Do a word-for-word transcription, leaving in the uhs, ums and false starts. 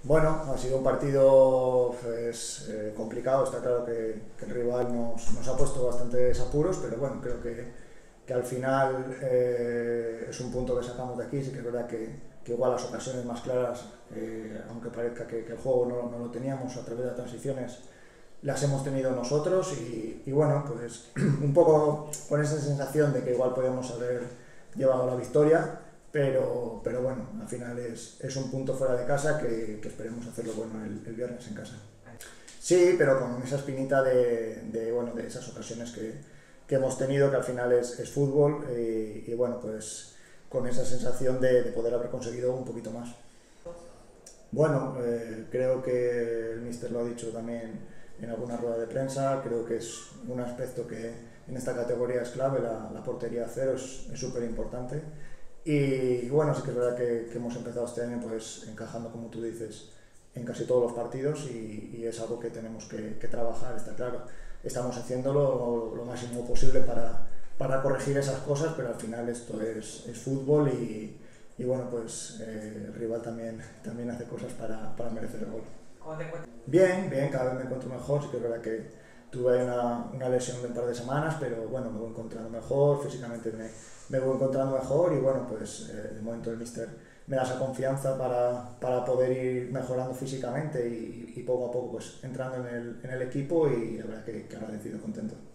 Bueno, ha sido un partido pues, eh, complicado, está claro que, que el rival nos, nos ha puesto bastantes apuros, pero bueno, creo que, que al final eh, es un punto que sacamos de aquí, sí que es verdad que, que igual las ocasiones más claras, eh, aunque parezca que, que el juego no, no, lo teníamos a través de las transiciones, las hemos tenido nosotros y, y bueno, pues un poco con esa sensación de que igual podíamos haber llevado la victoria, pero, pero bueno, al final es, es un punto fuera de casa que, que esperemos hacerlo bueno el, el viernes en casa. Sí, pero con esa espinita de, de, bueno, de esas ocasiones que, que hemos tenido, que al final es, es fútbol y, y bueno, pues con esa sensación de, de poder haber conseguido un poquito más. Bueno, eh, creo que el míster lo ha dicho también en alguna rueda de prensa, creo que es un aspecto que en esta categoría es clave, la, la portería cero es súper importante. Y bueno, sí que es verdad que, que hemos empezado este año pues encajando, como tú dices, en casi todos los partidos y, y es algo que tenemos que, que trabajar, está claro. Estamos haciéndolo lo, lo máximo posible para, para corregir esas cosas, pero al final esto es, es fútbol y, y bueno, pues eh, el rival también, también hace cosas para, para merecer el gol. ¿Cómo te encuentras? Bien, bien, cada vez me encuentro mejor, sí que es verdad que tuve una, una lesión de un par de semanas, pero bueno, me voy encontrando mejor, físicamente me, me voy encontrando mejor y bueno, pues eh, de momento el míster me da esa confianza para, para poder ir mejorando físicamente y, y poco a poco pues entrando en el, en el equipo y la verdad que, que agradecido, contento.